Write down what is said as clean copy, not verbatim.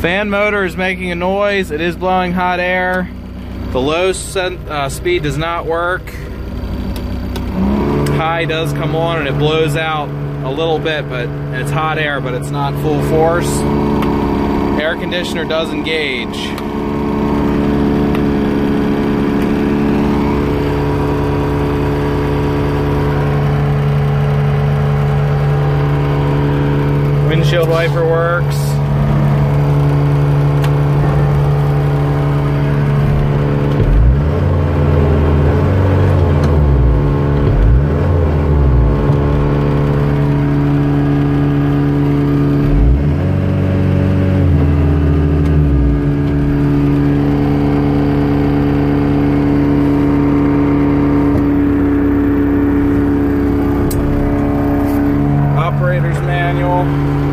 Fan motor is making a noise. It is blowing hot air. The low speed does not work. High does come on and it blows out a little bit, but it's hot air, but it's not full force. Air conditioner does engage. Windshield wiper works. Operator's manual.